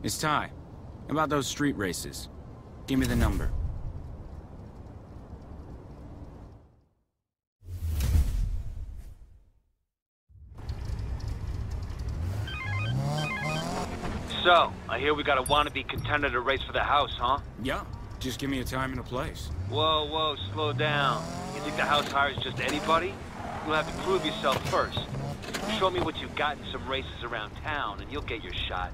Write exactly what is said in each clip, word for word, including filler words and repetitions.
It's Ty. About those street races. Give me the number. So, I hear we got a wannabe contender to race for the house, huh? Yeah. Just give me a time and a place. Whoa, whoa, slow down. You think the house hires just anybody? You'll have to prove yourself first. Show me what you've got in some races around town, and you'll get your shot.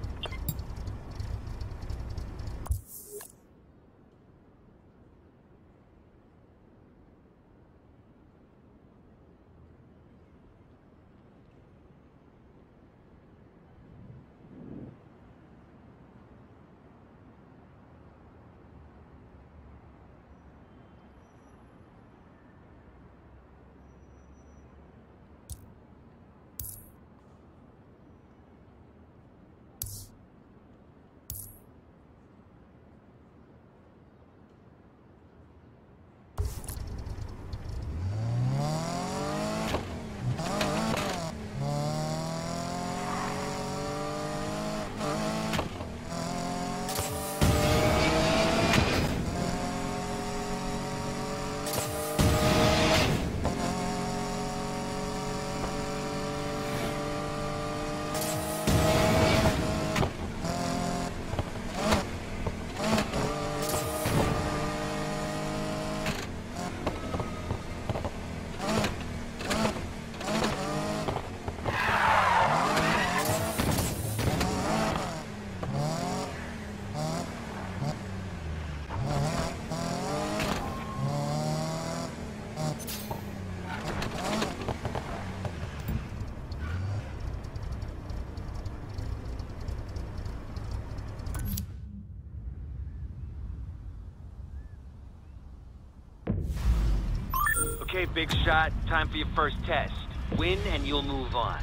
Okay, big shot. Time for your first test. Win and you'll move on.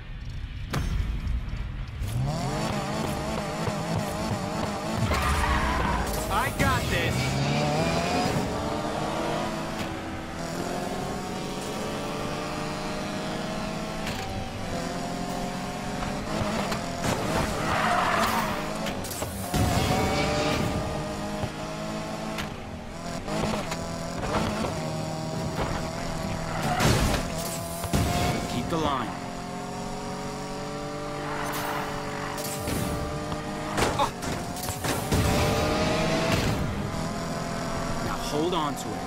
I got this! The line. Oh. Now hold on to it.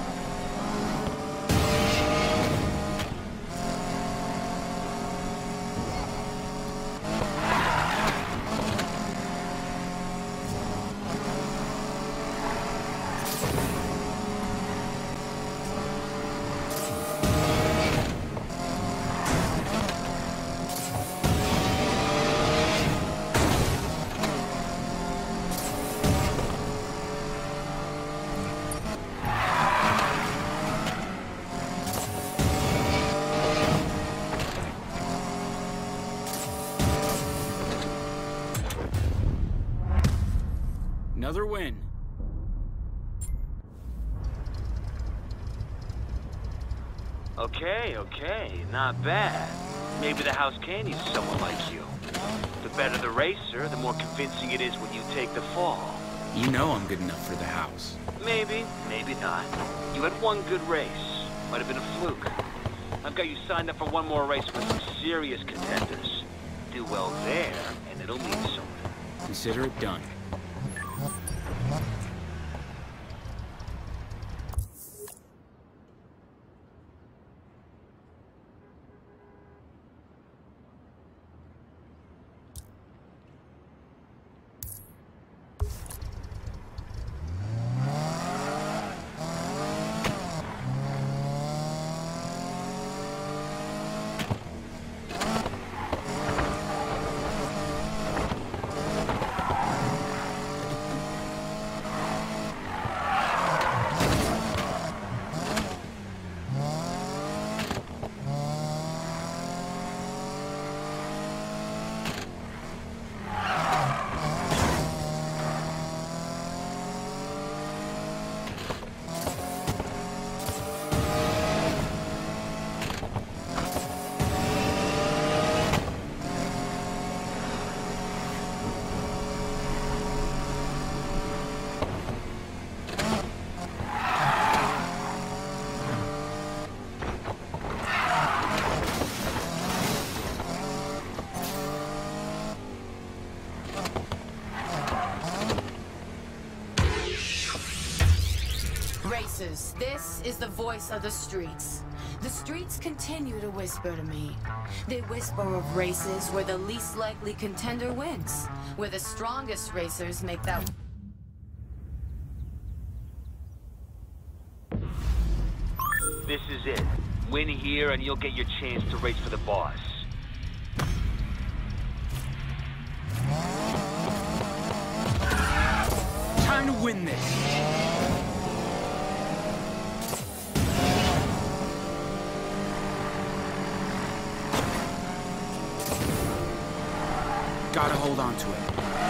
Another win. Okay, okay, not bad. Maybe the house can use someone like you. The better the racer, the more convincing it is when you take the fall. You know I'm good enough for the house. Maybe, maybe not. You had one good race. Might have been a fluke. I've got you signed up for one more race with some serious contenders. Do well there, and it'll mean something. Consider it done. racers, this is the voice of the streets. The streets continue to whisper to me. They whisper of races where the least likely contender wins, where the strongest racers make that... This is it. Win here and you'll get your chance to race for the boss. Time to win this. Gotta hold on to it.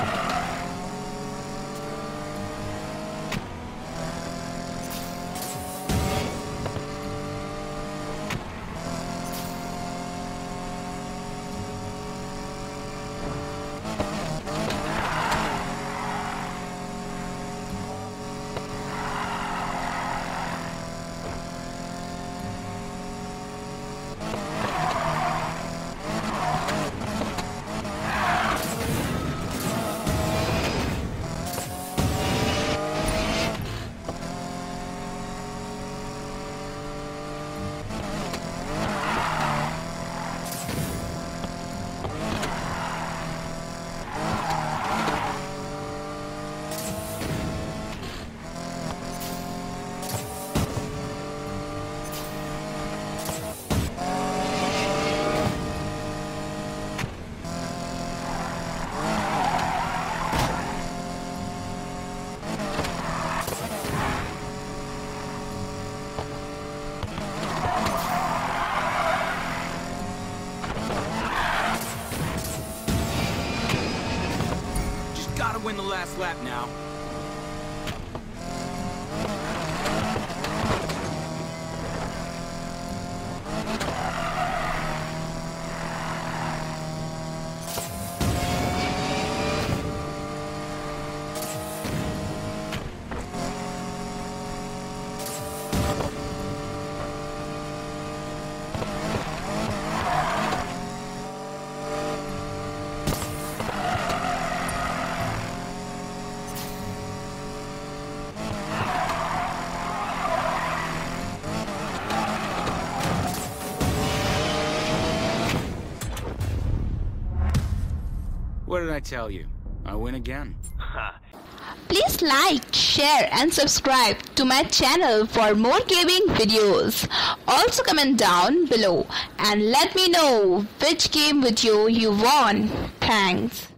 Gotta win the last lap now. What did I tell you? I win again. Please like, share and subscribe to my channel for more gaming videos. Also comment down below and let me know which game video you want. Thanks.